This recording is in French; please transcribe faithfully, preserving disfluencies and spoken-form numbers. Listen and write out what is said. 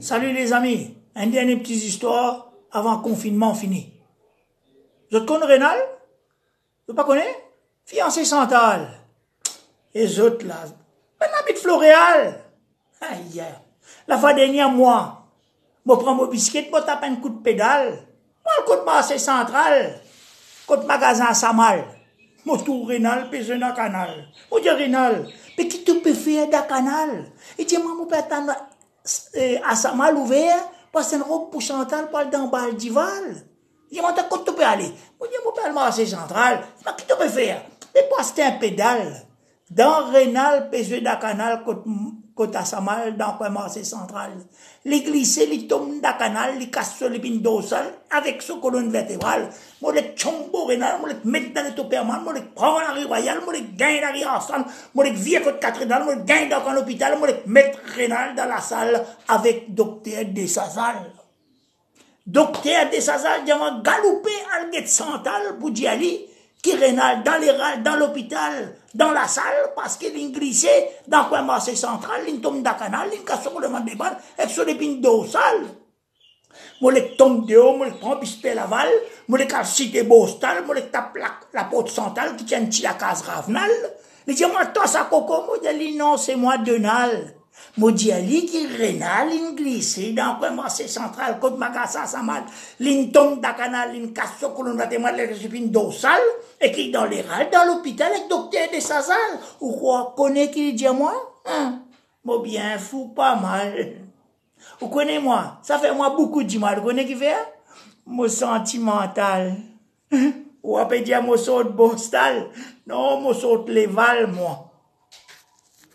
Salut les amis, un dernier petit histoire avant le confinement fini. Vous connaissez Rénal? Vous pas connaissez? Fiancé Santal. Et les autres là, ben habite Floréal. Aïe, la fois dernière, moi, je prends mon biscuit, je tape un coup de pédale. Moi, le coup de marché central, coup de magasin à Samal. Moi, tout Rénal, puis je dans canal. Moi, je dis Rénal, mais qui te peut faire dans canal? Et dis, moi, mon père, à Samal ouvert, parce une robe pour Chantal, pour aller dans Bal d'Ival. Il m'a dit, quand tu peux aller? Je dis, mon père, le marché central, mais qui tu peux faire? Et parce que un pédale. Dans Rénal, P G da canal, côté à Samal, dans le marché central. Les glissés, les tombent dans le canal, les cassent sur les pins dorsales, avec ce colonne vertébrale. Moi, les chombo Rénal, moi, les mettre dans le toperman, moi, les prendre la rue royale, moi, les gagne la rue ensemble, moi, les vieux côté cathédrale, moi, les gagne dans l'hôpital, moi, les mettre Rénal dans la salle avec docteur Desazal. Docteur Desazal, il m'a galoupé à l'guet central pour d'y aller, qui Rénal dans les dans l'hôpital, dans la salle, parce qu'il est glissé dans le marché central, il tombe dans le canal, il casse sur le man des balles, et sur les pins dorsales. Moi, je tombe dehors, moi, je prends Pispé Laval, moi, je casse cité Bostal, moi, je tape la, la porte centrale qui tient la case Ravenal. Je dis, moi, toi, ça coco, moi, je dis, non, c'est moi, Donald. Moi, je dis, qui Rénal, il glissé dans le marché central, côte Magassa, Samal, il tombe dans le canal, il casse sur le colonne vertébrale, les pins dorsales, et qui dans les râles, dans l'hôpital, avec docteur Desazal. Ou quoi, connaît qui dit à moi? Hein? Moi, bien fou, pas mal. Vous connaissez moi? Ça fait moi beaucoup de mal. Vous connaissez qui fait? Moi sentimental. Ou après dire moi saute Bostal. Non, moi saute les Val, moi.